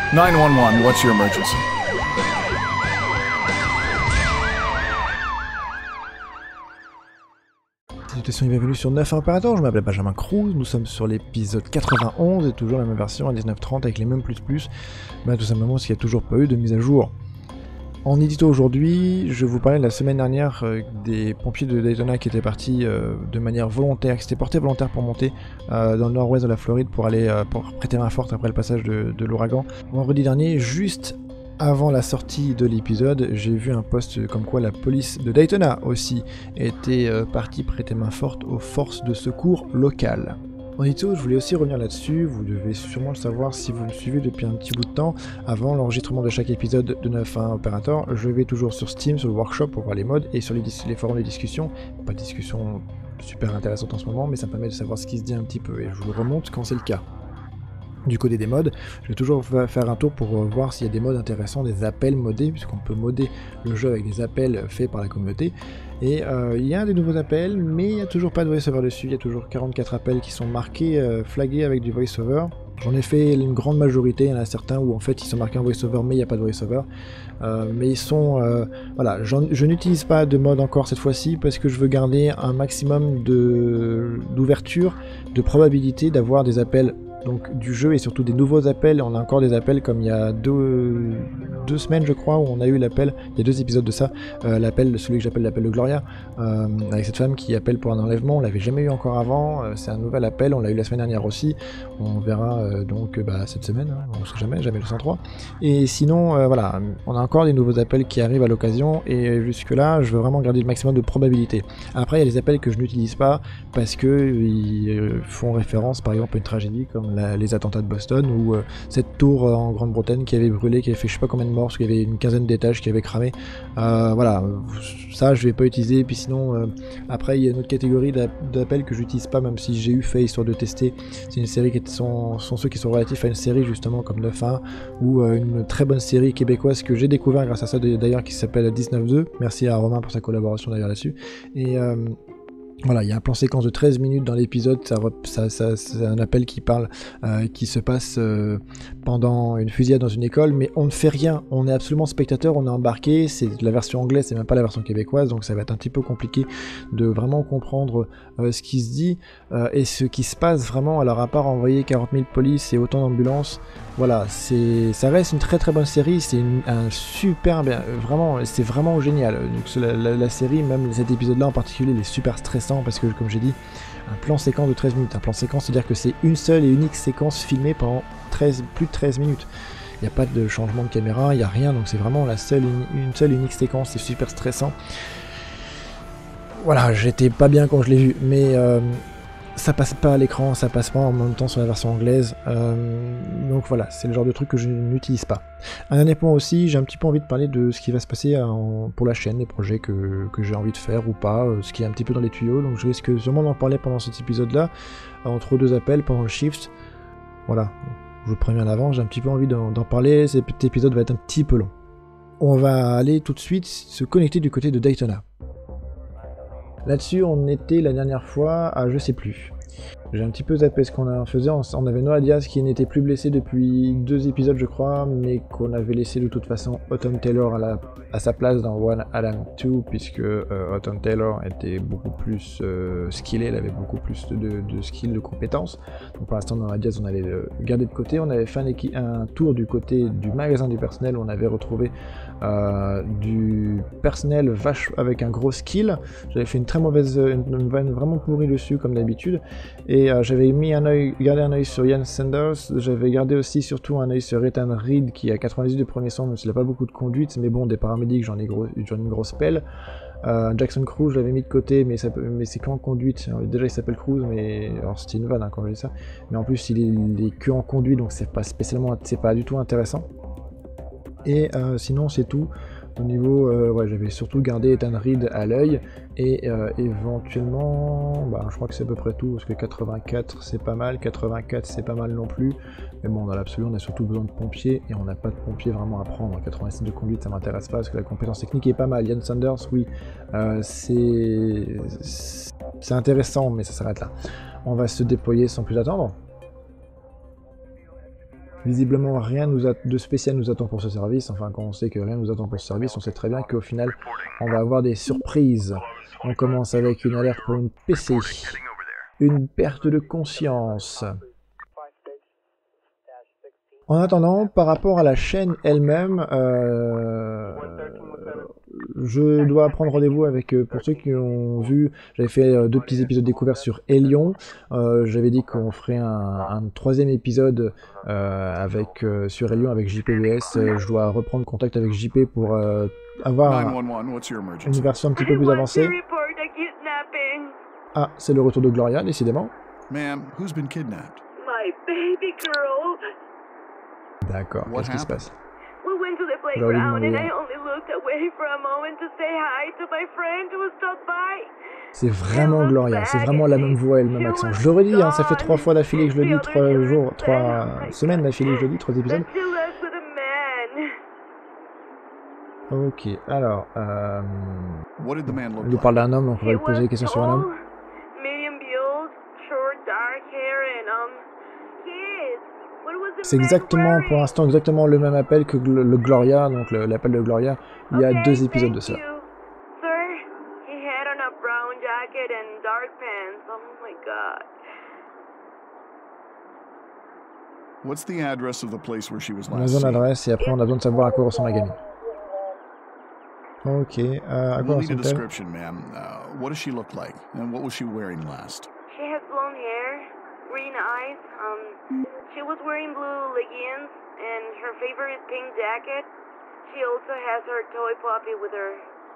911, what's your emergency? Salutations et bienvenue sur 9 Opérateur, je m'appelle Benjamin Cruz, nous sommes sur l'épisode 91 et toujours la même version à 19.30 avec les mêmes plus, tout simplement parce qu'il n'y a toujours pas eu de mise à jour. En édito aujourd'hui, je vous parlais la semaine dernière des pompiers de Daytona qui étaient partis de manière volontaire, qui s'étaient portés volontaires pour monter dans le nord-ouest de la Floride pour aller pour prêter main forte après le passage de l'ouragan. Vendredi dernier, juste avant la sortie de l'épisode, j'ai vu un post comme quoi la police de Daytona aussi était partie prêter main forte aux forces de secours locales. En édito, je voulais aussi revenir là-dessus, vous devez sûrement le savoir si vous me suivez depuis un petit bout de temps. Avant l'enregistrement de chaque épisode de 9.1 Opérateur, je vais toujours sur Steam, sur le workshop pour voir les mods et sur les forums de discussion. Pas de discussion super intéressante en ce moment, mais ça me permet de savoir ce qui se dit un petit peu et je vous le remonte quand c'est le cas. Du côté des mods, je vais toujours faire un tour pour voir s'il y a des mods intéressants, des appels modés, puisqu'on peut modder le jeu avec des appels faits par la communauté. Et il y a des nouveaux appels, mais il n'y a toujours pas de voice-over dessus, il y a toujours 44 appels qui sont marqués, flagués avec du voice-over. J'en ai fait une grande majorité, il y en a certains où en fait ils sont marqués en voice-over mais il n'y a pas de voice-over. Mais ils sont... voilà, je n'utilise pas de mode encore cette fois-ci parce que je veux garder un maximum d'ouverture, de probabilité d'avoir des appels donc du jeu et surtout des nouveaux appels. On a encore des appels comme il y a deux semaines je crois où on a eu l'appel, il y a 2 épisodes de ça, l'appel, celui que j'appelle l'appel de Gloria, avec cette femme qui appelle pour un enlèvement, on l'avait jamais eu encore avant, c'est un nouvel appel, on l'a eu la semaine dernière aussi, on verra donc cette semaine, hein, on sait jamais le 103. Et sinon voilà, on a encore des nouveaux appels qui arrivent à l'occasion et jusque là je veux vraiment garder le maximum de probabilité. Après il y a des appels que je n'utilise pas parce que ils font référence par exemple à une tragédie comme les attentats de Boston ou cette tour en Grande-Bretagne qui avait brûlé, qui avait fait je sais pas combien de morts, parce qu'il y avait une quinzaine d'étages qui avaient cramé. Voilà, ça je vais pas utiliser. Puis sinon, après il y a une autre catégorie d'appels que j'utilise pas, même si j'ai eu fait histoire de tester. C'est une série qui sont ceux qui sont relatifs à une série justement comme 9.1 ou une très bonne série québécoise que j'ai découvert grâce à ça d'ailleurs qui s'appelle 19.2. Merci à Romain pour sa collaboration d'ailleurs là-dessus. Et voilà, il y a un plan séquence de 13 minutes dans l'épisode, c'est un appel qui parle, qui se passe pendant une fusillade dans une école, mais on ne fait rien, on est absolument spectateur, on est embarqué, c'est la version anglaise, c'est même pas la version québécoise, donc ça va être un petit peu compliqué de vraiment comprendre ce qui se dit et ce qui se passe vraiment. Alors à part envoyer 40 000 polices et autant d'ambulances, voilà, ça reste une très très bonne série, c'est un super, vraiment, c'est vraiment génial. Donc la série, même cet épisode-là en particulier, il est super stressant parce que, comme j'ai dit, un plan séquence de 13 minutes. Un plan séquence, c'est-à-dire que c'est une seule et unique séquence filmée pendant plus de 13 minutes. Il n'y a pas de changement de caméra, il n'y a rien, donc c'est vraiment une seule et unique séquence, c'est super stressant. Voilà, j'étais pas bien quand je l'ai vu, mais ça passe pas à l'écran, ça passe pas en même temps sur la version anglaise, donc voilà, c'est le genre de truc que je n'utilise pas. Un dernier point aussi, j'ai un petit peu envie de parler de ce qui va se passer pour la chaîne, les projets que j'ai envie de faire ou pas, ce qui est un petit peu dans les tuyaux, donc je risque sûrement d'en parler pendant cet épisode-là, entre 2 appels, pendant le shift. Voilà, je vous préviens en avant, j'ai un petit peu envie d'en parler, cet épisode va être un petit peu long. On va aller tout de suite se connecter du côté de Daytona. Là-dessus, on était la dernière fois à je sais plus. J'ai un petit peu zappé ce qu'on faisait. On avait Noah Diaz qui n'était plus blessé depuis 2 épisodes, je crois, mais qu'on avait laissé de toute façon Autumn Taylor à sa place dans One Alan 2, puisque Autumn Taylor était beaucoup plus skillé, elle avait beaucoup plus de skills, de compétences. Donc pour l'instant, Noah Diaz, on allait le garder de côté. On avait fait un tour du côté du magasin du personnel, où on avait retrouvé du personnel avec un gros skill. J'avais fait une très mauvaise, une vanne vraiment pourrie dessus, comme d'habitude. Et j'avais gardé un œil sur Ian Sanders, j'avais gardé aussi surtout un œil sur Ethan Reed qui a 98 de premier sang, même s'il n'a pas beaucoup de conduite, mais bon, des paramédics, j'en ai une grosse pelle. Jackson Cruz, je l'avais mis de côté, mais c'est qu'en conduite. Alors, déjà, il s'appelle Cruz, mais alors c'était une vanne quand je dis ça. Mais en plus, il est que en conduite, donc c'est pas du tout intéressant. Et sinon, c'est tout. Au niveau, j'avais surtout gardé Ethan Reed à l'œil et éventuellement, je crois que c'est à peu près tout parce que 84 c'est pas mal, 84 c'est pas mal non plus. Mais bon, dans l'absolu, on a surtout besoin de pompiers et on n'a pas de pompiers vraiment à prendre. 86 de conduite, ça m'intéresse pas parce que la compétence technique est pas mal. Ian Sanders, oui, c'est intéressant, mais ça s'arrête là. On va se déployer sans plus attendre. Visiblement, rien de spécial nous attend pour ce service. Enfin, quand on sait que rien nous attend pour ce service, on sait très bien qu'au final, on va avoir des surprises. On commence avec une alerte pour une PC. Une perte de conscience. En attendant, par rapport à la chaîne elle-même, je dois prendre rendez-vous avec, pour ceux qui ont vu, j'avais fait 2 petits épisodes découverts sur Hélion. J'avais dit qu'on ferait un 3e épisode sur Hélion avec JPBS. Je dois reprendre contact avec JP pour avoir une version un petit peu plus avancée. Ah, c'est le retour de Gloria, décidément. Ma'am, who's been kidnapped? My baby girl. D'accord, qu'est-ce qui se passe? We went to the playground and I only looked away for a moment to say hi to my friend who stopped by. C'est vraiment Gloria, c'est vraiment la même voix et le même accent. Je le redis, hein, ça fait 3 fois d'affilée que je le dis, 3 semaines d'affilée que je le dis, 3 épisodes. Ok, alors, il nous parle d'un homme, donc on va lui poser des questions sur un homme. C'est exactement, pour l'instant, exactement le même appel que le Gloria, donc l'appel de Gloria, il y a 2 épisodes de cela. What's the address of the place where she was On a last besoin seen? d'adresse et après on a besoin de savoir à quoi ressemble la gamine. Ok, à quoi We'll need a ressemble-t-elle? description, ma'am. What does she look like? And what was she wearing last? She has blonde hair, green eyes. She was wearing blue leggings, and her favorite pink jacket. She also has her toy puppy with her.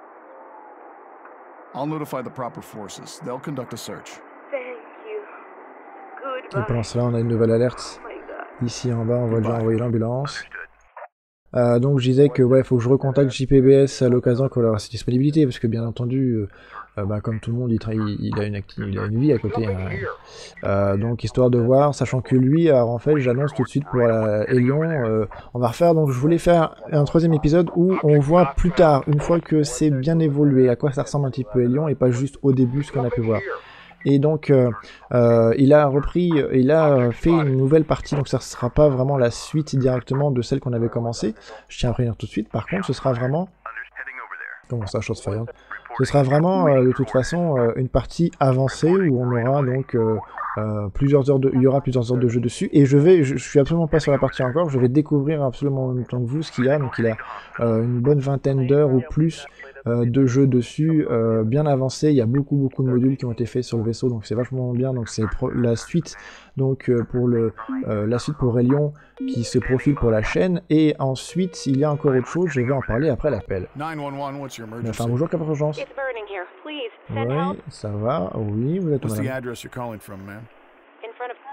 I'll notify the proper forces. They'll conduct a search. Thank you. Et Goodbye. pendant cela, on a une nouvelle alerte. Oh my God. Ici en bas, on va déjà envoyer l'ambulance. Donc je disais que ouais, faut que je recontacte JPBS à l'occasion qu'on aura ses disponibilités, parce que bien entendu, comme tout le monde, il a une vie à côté. Hein. Donc histoire de voir, sachant que lui, alors en fait, j'annonce tout de suite pour Hélion, on va refaire. Donc je voulais faire un 3e épisode où on voit plus tard, une fois que c'est bien évolué, à quoi ça ressemble un petit peu Hélion, et pas juste au début ce qu'on a pu voir. Et donc, il a fait une nouvelle partie, donc ça ne sera pas vraiment la suite directement de celle qu'on avait commencée. Je tiens à prévenir tout de suite, par contre, ce sera vraiment... Comment ça, chose Fire? Ce sera vraiment, de toute façon, une partie avancée où on aura donc il y aura plusieurs heures de jeu dessus. Et je suis absolument pas sur la partie encore, je vais découvrir absolument en même temps que vous ce qu'il y a. Donc il a une bonne vingtaine d'heures ou plus de jeu dessus, bien avancé. Il y a beaucoup de modules qui ont été faits sur le vaisseau, donc c'est vachement bien. Donc c'est la suite, donc la suite pour Hélion qui se profile pour la chaîne. Et ensuite, il y a encore autre chose, je vais en parler après l'appel. 911, what's your emergency? Enfin, bonjour, quelle urgence? It's burning here. Please, send help. Oui, ça va, oui, vous êtes What's the madame. address you're calling from, ma'am? In front of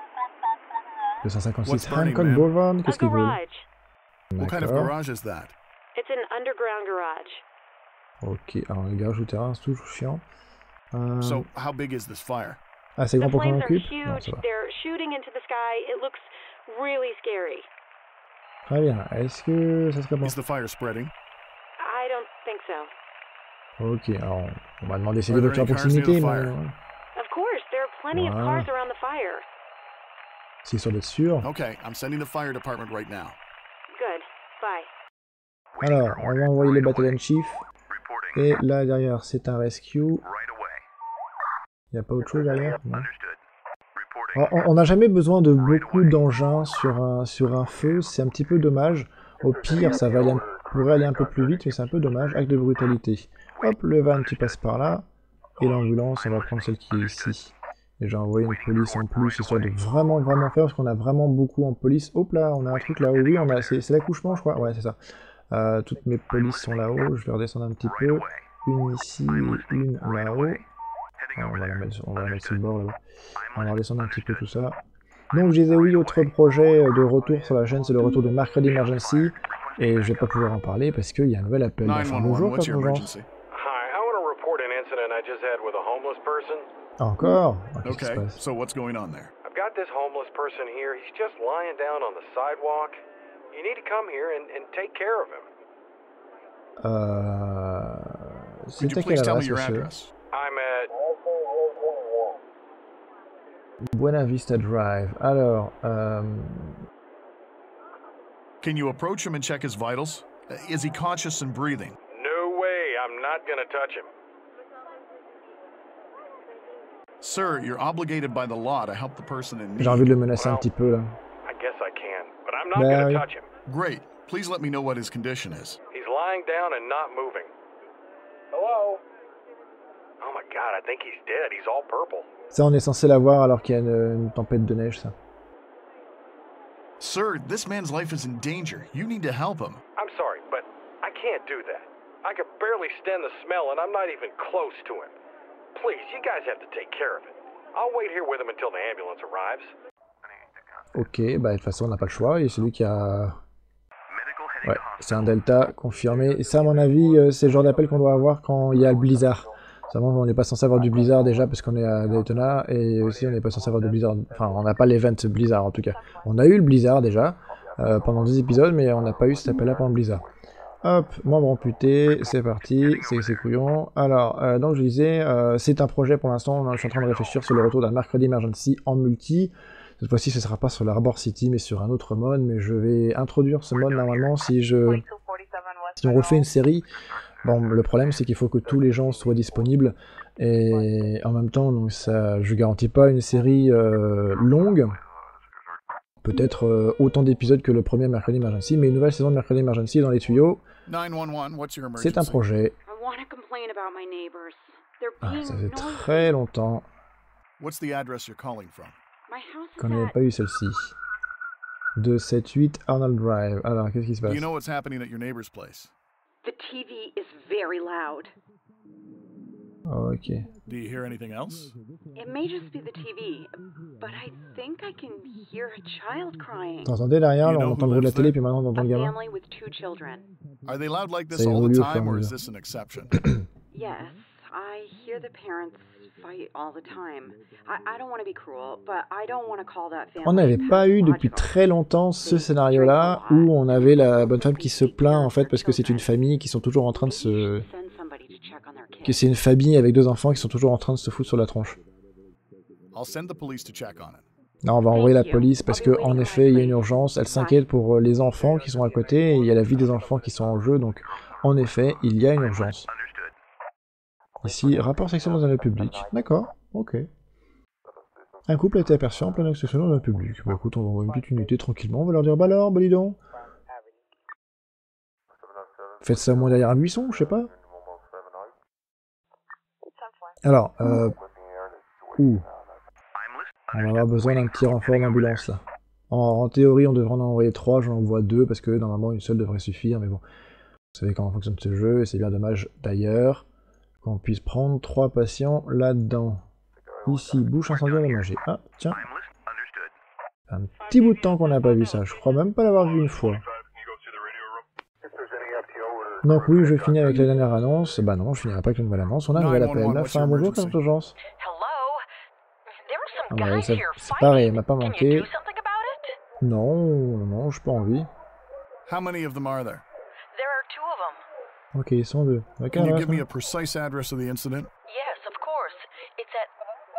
256 What's burning, Hancock ma'am? Boulevard, a qu'est-ce qu'ils veulent? garage. What kind of D'accord. garage is that? It's an underground garage. Ok, alors le garage souterrain, c'est toujours chiant. So, how big is this fire? Ah, c'est The grand pour qu'on flames are occupe? Non, huge. ça va. They're shooting into the sky. It looks really scary. Très bien, est-ce que ça serait bon? Is the fire spreading? I don't think so. Ok, alors on va demander si Are les there voitures à any cars near proximité, the mais fire? Of course, there are plenty of Wow. cars around the fire. c'est sûr d'être sûr. Okay, I'm sending the fire department right now. Good. Bye. Alors, on va envoyer le battalion chief. Et là derrière, c'est un rescue. Il n'y a pas autre chose derrière? Non. Alors, on n'a jamais besoin de beaucoup d'engins sur un feu, c'est un petit peu dommage. Au pire, ça va pourrait aller un peu plus vite, mais c'est un peu dommage. Acte de brutalité. Hop, le van qui passe par là. Et l'ambulance, on va prendre celle qui est ici. Et j'ai envoyé une police en plus, histoire de vraiment faire, parce qu'on a vraiment beaucoup en police. Hop là, on a un truc là-haut. Oui, c'est l'accouchement, je crois. Ouais, c'est ça. Toutes mes polices sont là-haut. Je vais redescendre un petit peu. Une ici, une là-haut. On va la mettre sur le bord là-bas. On va redescendre un petit peu tout ça. Donc je disais oui, autre projet de retour sur la chaîne, c'est le retour de Mercredi Emergency. Et je vais pas pouvoir en parler parce qu'il y a un nouvel appel. Enfin, 911, bonjour, what's pas your bonjour. emergency? Hi, I want to report an incident I just had with a homeless person. Encore? Qu'est-ce qui se Okay, passe? so what's going on there? I've got this homeless person here. He's just lying down on the sidewalk. You need to come here and take care of him. Could C'est you à please quelle tell me adresse, your monsieur? address? I'm at Buena Vista Drive. Alors, Can you approach him and check his vitals? Is he conscious and breathing? No way, I'm not gonna touch him. Sir, you're obligated by the law to help the person in need. J'ai envie de le menacer un petit peu là. I guess I can, but I'm not Bah gonna oui. touch him. Great. Please let me know what his condition is. He's lying down and not moving. Hello? Oh my god, I think he's dead. He's all purple. Ça, on est censé l'avoir alors qu'il y a une tempête de neige, ça. Sir, this man's life is in danger. You need to help him. I'm sorry, but I can't do that. I can barely stand the smell and I'm not even close to him. Please, you guys have to take care of it. I'll wait here with him until the ambulance arrives. Ok, bah de toute façon, on n'a pas le choix. Et celui qui a... Ouais, c'est un Delta confirmé. Et ça, à mon avis, c'est le genre d'appel qu'on doit avoir quand il y a le blizzard. Seulement, on n'est pas censé avoir du blizzard déjà parce qu'on est à Daytona. Et aussi, on n'est pas censé avoir de blizzard. Enfin, on n'a pas l'event blizzard en tout cas. On a eu le blizzard déjà pendant 2 épisodes, mais on n'a pas eu cet appel-là pendant le blizzard. Hop, membre amputé, c'est parti, c'est couillon. Alors, donc je disais, c'est un projet pour l'instant, je suis en train de réfléchir sur le retour d'un mercredi emergency en multi. Cette fois-ci, ce ne sera pas sur l'Arbor City, mais sur un autre mode, mais je vais introduire ce mode normalement si on refait une série. Bon, le problème, c'est qu'il faut que tous les gens soient disponibles, et en même temps, donc ça, je garantis pas une série longue. Peut-être autant d'épisodes que le premier Mercredi Emergency, mais une nouvelle saison de Mercredi Emergency est dans les tuyaux. 911, what's your emergency? C'est un projet. I want to complain about my neighbors. They're Ah, being ça fait noisy. très longtemps What's the address you're calling from? My house is qu'on n'avait at... pas eu celle-ci. 278 Arnold Drive. Alors, qu'est-ce qui se Do passe? you know what's happening at your neighbor's place? The TV is very loud. Ok. Do you hear anything else? It may just be the TV, but I think I can hear a child crying. T'entendais derrière, You là, know on who entend le bruit de la lives télé, there? puis maintenant on entend A le gamin. family with 2 children. Are they loud like this Ça all the évolue au fur et à time, or is mesure. this an exception? Yes, I hear the parents fight all the time. I don't want to be cruel, but I don't want to call that family On n'avait pas eu depuis pathological. très longtemps ce scénario-là où on avait la bonne femme qui se plaint en fait parce que c'est une famille qui sont toujours en train de se... Send somebody to check on their que kids. c'est une famille avec 2 enfants qui sont toujours en train de se foutre sur la tronche. I'll send the police to check on it. Là, on va envoyer la police parce que en effet, il y a une urgence. Elle s'inquiète pour les enfants qui sont à côté et il y a la vie des enfants qui sont en jeu. Donc, en effet, il y a une urgence. Ici, rapport sexuel dans un lieu public. D'accord, ok. Un couple a été aperçu en plein acte sexuel dans un public. Bah écoute, on va envoyer une petite unité tranquillement. On va leur dire, bah alors, bah dis donc. Faites ça au moins derrière un buisson, je sais pas. Alors, ouh. On va avoir besoin d'un petit renfort d'ambulance là. En théorie, on devrait en envoyer 3, j'en envoie 2 parce que normalement une seule devrait suffire, mais bon. Vous savez comment fonctionne ce jeu et c'est bien dommage d'ailleurs qu'on puisse prendre 3 patients là-dedans. Ici, bouche incendiaire endommagée. Ah, tiens. Un petit bout de temps qu'on n'a pas vu ça. Je crois même pas l'avoir vu une fois. Donc oui, je finis avec la dernière annonce. Bah non, je finirai pas avec la nouvelle annonce. On a un nouvel appel. Là, enfin, bonjour, quelle urgence. Hello? There were some Ah bah, guys ça- here c'est pareil, elle fighting. m'a pas Can manqué. you do something about it? Non, j'ai pas envie. How many of them are there? There are 2 of them. Ok, ils sont 2. Can you give me a precise address of the incident? Yes, of course. It's at...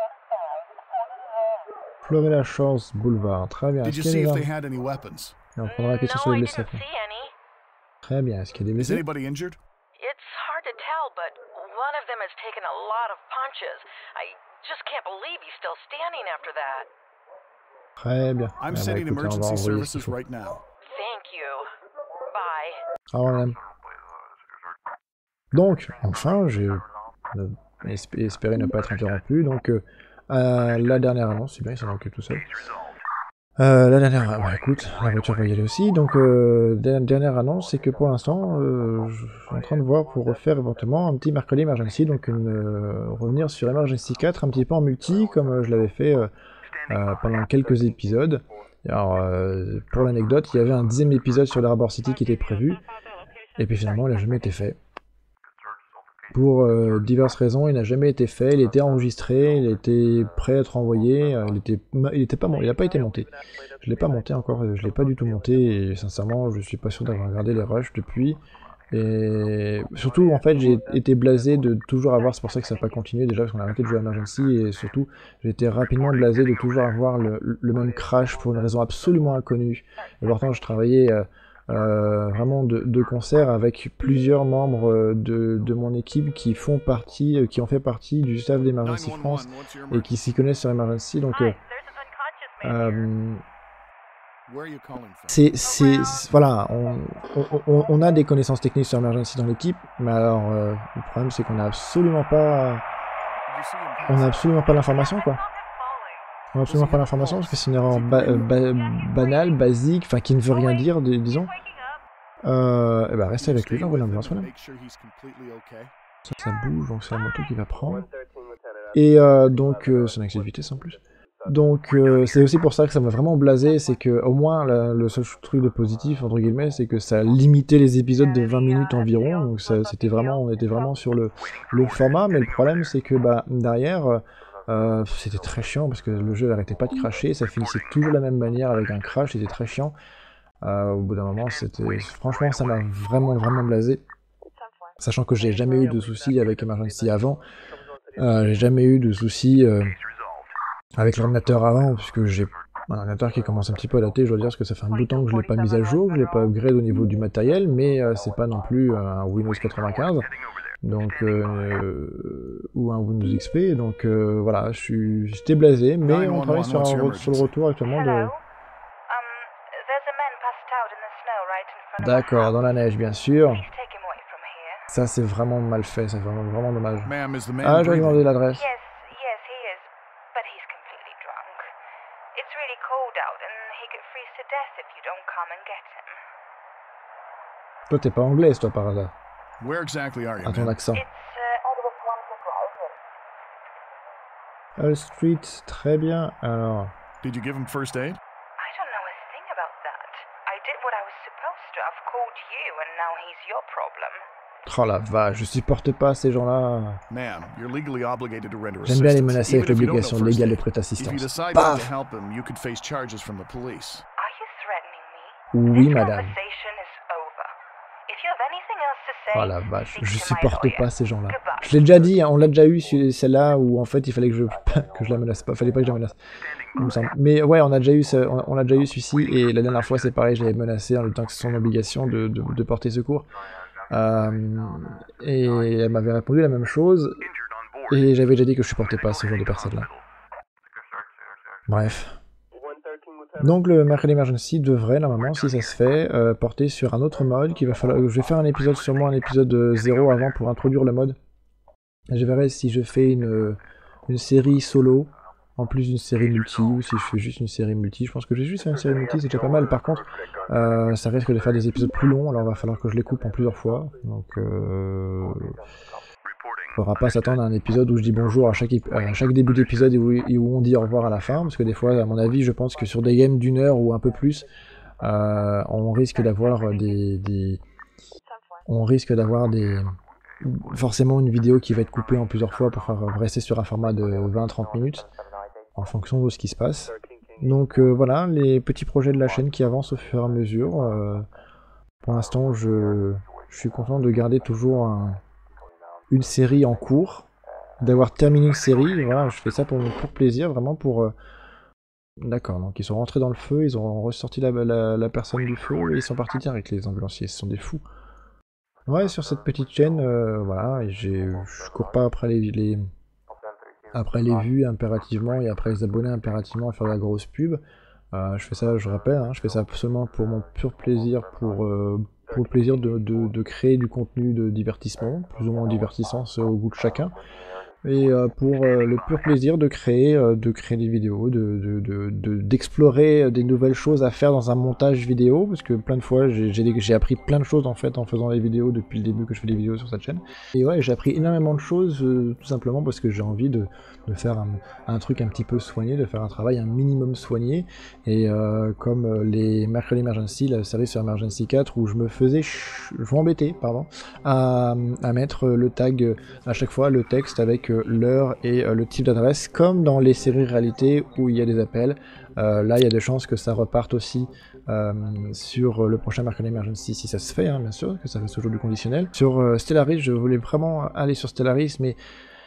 Florida Shores Boulevard. Très bien. Did Est-ce you qu'il y see a if des they armes had any weapons? Et on prendra la question sur No, les I blessés. didn't see any. Très bien. Est-ce qu'il y a des Is blessés? anybody injured? It's hard to tell, but one of them has taken a lot of punches. I just can't believe he's still standing after that. Très bien. I'm Ah bah, sending écoutez, on va emergency envoyer ce qu'il services faut. right now. Thank you. Bye. Au revoir, madame. Donc, enfin, j'ai espéré ne pas être interrompu. Donc, la dernière annonce, c'est bien, il s'en occupe tout seul. La dernière, bah écoute, la voiture va y aller aussi. Donc, dernière annonce, c'est que pour l'instant, je suis en train de voir pour refaire éventuellement un petit mercredi emergency, donc revenir sur Emergency 4 un petit peu en multi, comme je l'avais fait pendant quelques épisodes. Alors, pour l'anecdote, il y avait un 10e épisode sur l'Arbor City qui était prévu, et puis finalement, il n'a jamais été fait. Pour diverses raisons, il n'a jamais été fait, il était enregistré, il était prêt à être envoyé, il n'a pas été monté. Je l'ai pas monté encore, je l'ai pas du tout monté, et sincèrement, je suis pas sûr d'avoir regardé les rushs depuis. Et surtout, en fait, j'ai été blasé de toujours avoir, c'est pour ça que ça n'a pas continué déjà, parce qu'on a arrêté de jouer à Emergency, et surtout, j'ai été rapidement blasé de toujours avoir le même crash pour une raison absolument inconnue. Et pourtant, je travaillais vraiment de concert avec plusieurs membres de mon équipe qui ont fait partie du staff d'Emergency France et qui s'y connaissent sur Emergency. Donc voilà, on a des connaissances techniques sur Emergency dans l'équipe, mais alors le problème c'est qu'on n'a absolument pas l'information, quoi. On n'a absolument pas l'information parce que c'est une erreur banale, basique, enfin qui ne veut rien dire, disons. Et bah restez avec lui, là on voit l'ambulance, voilà. Ça bouge, donc c'est la moto qui va prendre. Et donc c'est un excès de vitesse en plus. Donc c'est aussi pour ça que ça m'a vraiment blasé, c'est que au moins le seul truc de positif entre guillemets, c'est que ça limitait les épisodes de 20 minutes environ, donc on était vraiment sur le format, mais le problème c'est que bah derrière c'était très chiant parce que le jeu n'arrêtait pas de crasher, ça finissait toujours de la même manière avec un crash, c'était très chiant. Au bout d'un moment, franchement ça m'a vraiment blasé, sachant que j'ai jamais eu de soucis avec Emergency avant, j'ai jamais eu de soucis avec l'ordinateur avant, puisque j'ai un ordinateur qui commence un petit peu à dater, je dois dire, parce que ça fait un bout de temps que je l'ai pas mis à jour, je l'ai pas upgrade au niveau du matériel, mais c'est pas non plus un Windows 95, donc ou un Windows XP, donc voilà, j'étais blasé, mais on travaille sur le retour actuellement de... D'accord, dans la neige, bien sûr. Ça, c'est vraiment mal fait, c'est vraiment dommage. Ah, je vais demander l'adresse. Toi, t'es pas anglaise, toi, par hasard. À ton accent. Hull Street, très bien. Alors. Did you give him first aid? I don't know a thing about that. I did what I was supposed to. I've called you, and now he's your problem. Oh la vache, je supporte pas ces gens-là. Ma'am, you're legally obligated to render J'aime bien les assistance, menacer avec even if you don't l'obligation know first légale de aid. prêter If you assistance. decide not to Paf! help him, you could face charges from the police. Are you threatening me? Oui, This madame. conversation is over. If you have anything else to say, Oh la vache, speak je to my supporte lawyer. pas ces gens-là. Goodbye. Je l'ai déjà dit, hein, on l'a déjà eu celle-là où en fait il fallait que je la menace pas, fallait pas que je la menace. Il me semble. Mais ouais, on a déjà eu celui-ci et la dernière fois c'est pareil, j'avais menacé en disant que c'est son obligation de porter secours. Et elle m'avait répondu la même chose et j'avais déjà dit que je supportais pas ce genre de personnes-là. Bref. Donc le Mercury Emergency devrait normalement, si ça se fait, porter sur un autre mode qu'il va falloir. Je vais faire un épisode, sûrement un épisode 0 avant pour introduire le mode. Et je verrai si je fais une série solo en plus d'une série multi, ou si je fais juste une série multi. Je pense que je vais juste faire une série multi, c'est déjà pas mal. Par contre, ça risque de faire des épisodes plus longs, alors il va falloir que je les coupe en plusieurs fois. Donc il faudra pas s'attendre à un épisode où je dis bonjour à chaque début d'épisode et où on dit au revoir à la fin, parce que des fois, à mon avis, je pense que sur des games d'une heure ou un peu plus, on risque d'avoir forcément une vidéo qui va être coupée en plusieurs fois pour faire rester sur un format de 20-30 minutes, en fonction de ce qui se passe. Donc voilà, les petits projets de la chaîne qui avancent au fur et à mesure. Pour l'instant, je suis content de garder toujours une série en cours, d'avoir terminé une série. Voilà, je fais ça pour plaisir, vraiment pour... D'accord, donc ils sont rentrés dans le feu, ils ont ressorti la personne du feu et ils sont partis direct, les ambulanciers, ce sont des fous. Ouais, sur cette petite chaîne, voilà, je cours pas après les vues impérativement et après les abonnés impérativement à faire de la grosse pub. Je fais ça, je rappelle, hein, je fais ça seulement pour mon pur plaisir, pour le plaisir de créer du contenu de divertissement, plus ou moins divertissant au goût de chacun, et pour le pur plaisir de créer des vidéos, d'explorer des nouvelles choses à faire dans un montage vidéo, parce que plein de fois j'ai appris plein de choses en fait en faisant les vidéos depuis le début que je fais des vidéos sur cette chaîne. Et ouais, j'ai appris énormément de choses tout simplement parce que j'ai envie de faire un truc un petit peu soigné, de faire un travail un minimum soigné, et comme les Mercury Emergency, la série sur Emergency 4 où je m'embêtais à mettre le tag à chaque fois, le texte avec l'heure et le type d'adresse, comme dans les séries réalité où il y a des appels. Là il y a des chances que ça reparte aussi sur le prochain Mercury Emergency, si ça se fait, hein, bien sûr, que ça reste toujours du conditionnel. Sur Stellaris, je voulais vraiment aller sur Stellaris, mais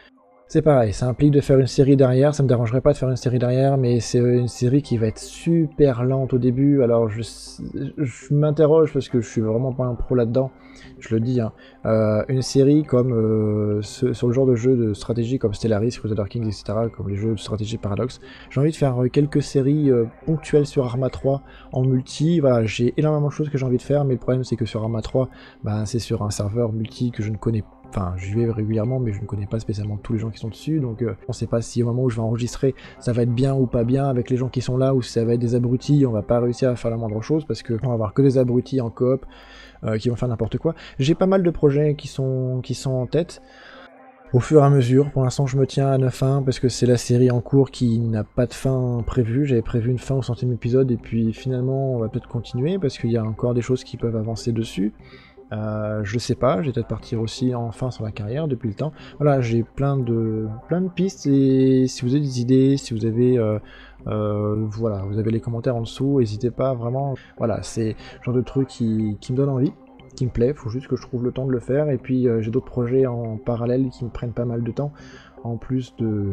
C'est pareil, ça implique de faire une série derrière, ça me dérangerait pas de faire une série derrière, mais c'est une série qui va être super lente au début, alors je m'interroge parce que je suis vraiment pas un pro là-dedans, je le dis, hein. Une série comme sur le genre de jeu de stratégie comme Stellaris, Crusader Kings, etc., comme les jeux de stratégie Paradox, j'ai envie de faire quelques séries ponctuelles sur Arma 3 en multi, voilà, j'ai énormément de choses que j'ai envie de faire, mais le problème c'est que sur Arma 3, bah, c'est sur un serveur multi que je ne connais pas. Enfin, j'y vais régulièrement, mais je ne connais pas spécialement tous les gens qui sont dessus, donc on ne sait pas si au moment où je vais enregistrer, ça va être bien ou pas bien avec les gens qui sont là, ou si ça va être des abrutis, on va pas réussir à faire la moindre chose, parce qu'on va avoir que des abrutis en coop, qui vont faire n'importe quoi. J'ai pas mal de projets qui sont en tête, au fur et à mesure. Pour l'instant, je me tiens à 9.1, parce que c'est la série en cours qui n'a pas de fin prévue. J'avais prévu une fin au 100e épisode, et puis finalement, on va peut-être continuer, parce qu'il y a encore des choses qui peuvent avancer dessus. Je sais pas, j'ai peut-être partir aussi enfin sur la carrière depuis le temps. Voilà, j'ai plein de pistes, et si vous avez des idées, si vous avez voilà, vous avez les commentaires en dessous, n'hésitez pas vraiment. Voilà, c'est le genre de truc qui me donne envie, qui me plaît, faut juste que je trouve le temps de le faire, et puis j'ai d'autres projets en parallèle qui me prennent pas mal de temps, en plus de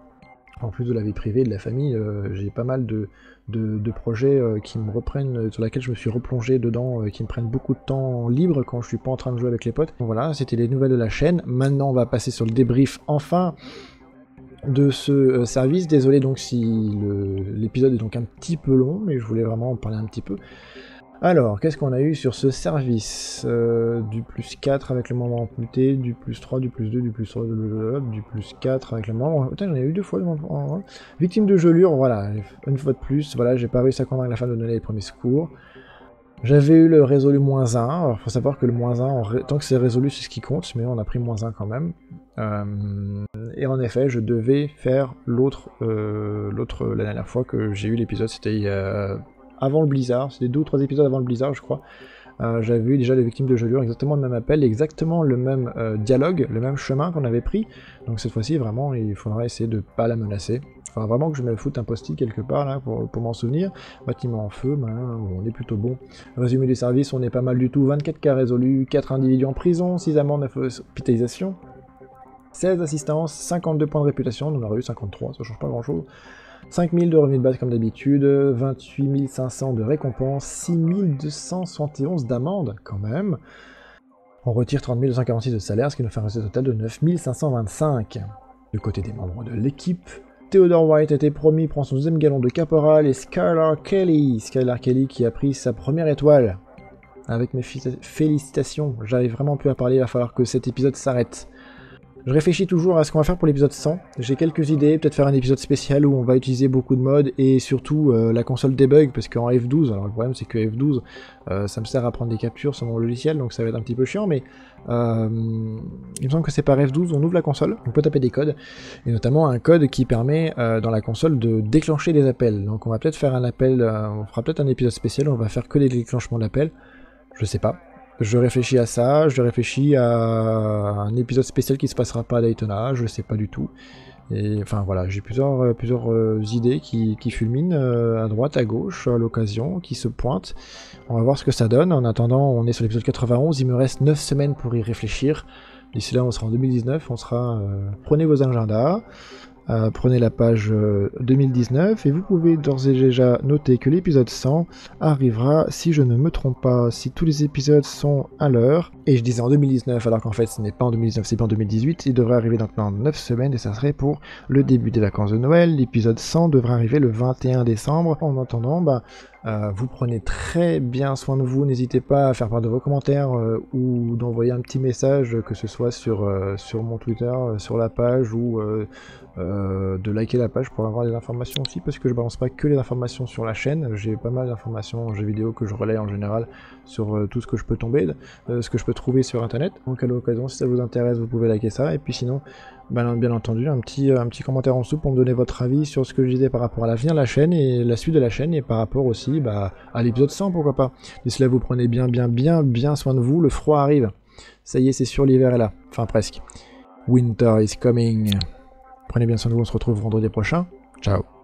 la vie privée, de la famille. J'ai pas mal de projets qui me reprennent, sur lesquels je me suis replongé dedans, qui me prennent beaucoup de temps libre quand je suis pas en train de jouer avec les potes. Donc voilà, c'était les nouvelles de la chaîne. Maintenant, on va passer sur le débrief, enfin, de ce service. Désolé donc si l'épisode est donc un petit peu long, mais je voulais vraiment en parler un petit peu. Alors, qu'est-ce qu'on a eu sur ce service? Du plus 4 avec le membre amputé, du plus 3, du plus 2, du plus 3, du plus 4 avec le membre... Putain, j'en ai eu 2 fois le membre... Victime de gelure, voilà, une fois de plus, voilà, j'ai pas réussi à convaincre la femme de donner les premiers secours. J'avais eu le résolu -1, alors faut savoir que le -1, tant que c'est résolu, c'est ce qui compte, mais on a pris -1 quand même. Et en effet, je devais faire l'autre la dernière fois que j'ai eu l'épisode, c'était... avant le blizzard, c'était 2 ou 3 épisodes avant le blizzard, je crois. J'avais vu déjà les victimes de gelure, exactement le même appel, exactement le même dialogue, le même chemin qu'on avait pris. Donc cette fois-ci, vraiment, il faudra essayer de pas la menacer. Enfin, vraiment que je me foute un post-it quelque part là pour m'en souvenir. Bâtiment en feu, ben, on est plutôt bon. Résumé du service, on est pas mal du tout. 24 cas résolus, 4 individus en prison, 6 amendes, 9 hospitalisations, 16 assistances, 52 points de réputation, on en aurait eu 53, ça change pas grand-chose. 5000 de revenus de base comme d'habitude, 28 500 de récompenses, 6271 d'amende quand même. On retire 30 246 de salaire, ce qui nous fait un résultat total de 9525. Du côté des membres de l'équipe, Theodore White a été promu, prend son 2e galon de caporal, et Skylar Kelly qui a pris sa première étoile. Avec mes félicitations, j'arrive vraiment plus à parler, il va falloir que cet épisode s'arrête. Je réfléchis toujours à ce qu'on va faire pour l'épisode 100, j'ai quelques idées, peut-être faire un épisode spécial où on va utiliser beaucoup de modes et surtout la console debug, parce qu'en F12, alors le problème c'est que F12 ça me sert à prendre des captures sur mon logiciel, donc ça va être un petit peu chiant, mais il me semble que c'est par F12, on ouvre la console, on peut taper des codes, et notamment un code qui permet dans la console de déclencher des appels. Donc on va peut-être faire un appel, on fera peut-être un épisode spécial où on va faire que des déclenchements d'appels, je sais pas. Je réfléchis à ça, je réfléchis à un épisode spécial qui se passera pas à Daytona, je sais pas du tout. Et enfin voilà, j'ai plusieurs idées qui fulminent à droite, à gauche, à l'occasion, qui se pointent. On va voir ce que ça donne. En attendant, on est sur l'épisode 91, il me reste 9 semaines pour y réfléchir. D'ici là, on sera en 2019, on sera... prenez vos agendas. Prenez la page 2019 et vous pouvez d'ores et déjà noter que l'épisode 100 arrivera, si je ne me trompe pas, si tous les épisodes sont à l'heure. Et je disais en 2019 alors qu'en fait ce n'est pas en 2019, c'est pas en 2018. Il devrait arriver dans 9 semaines et ça serait pour le début des vacances de Noël. L'épisode 100 devrait arriver le 21 décembre. En attendant, vous prenez très bien soin de vous, n'hésitez pas à faire part de vos commentaires ou d'envoyer un petit message, que ce soit sur mon Twitter, sur la page, ou de liker la page pour avoir des informations aussi, parce que je balance pas que les informations sur la chaîne, j'ai pas mal d'informations en jeux vidéo que je relaye en général sur tout ce que je peux ce que je peux trouver sur internet. Donc à l'occasion, si ça vous intéresse, vous pouvez liker ça, et puis sinon, bien entendu, un petit commentaire en dessous pour me donner votre avis sur ce que je disais par rapport à l'avenir de la chaîne et la suite de la chaîne, et par rapport aussi à l'épisode 100, pourquoi pas. D'ici là, vous prenez bien soin de vous, le froid arrive. Ça y est, c'est sûr, l'hiver est là. Enfin, presque. Winter is coming. Prenez bien soin de vous, on se retrouve vendredi prochain. Ciao.